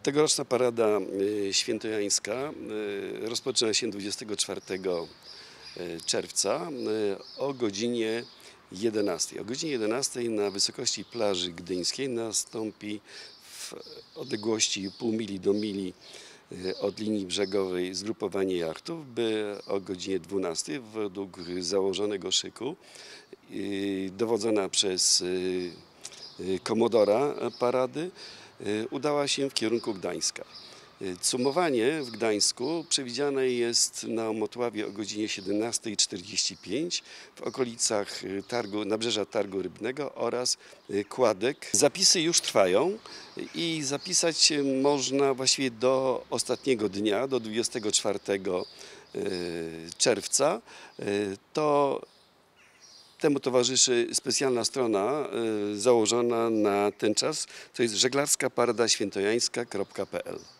Tegoroczna parada świętojańska rozpoczyna się 24 czerwca o godzinie 11. O godzinie 11 na wysokości plaży gdyńskiej nastąpi w odległości pół mili do mili od linii brzegowej zgrupowanie jachtów, by o godzinie 12 według założonego szyku dowodzona przez komodora parady udała się w kierunku Gdańska. Cumowanie w Gdańsku przewidziane jest na Motławie o godzinie 17:45 w okolicach nabrzeża Targu Rybnego oraz Kładek. Zapisy już trwają i zapisać się można właściwie do ostatniego dnia, do 24 czerwca. Temu towarzyszy specjalna strona założona na ten czas, to jest żeglarskaparadaświętojańska.pl.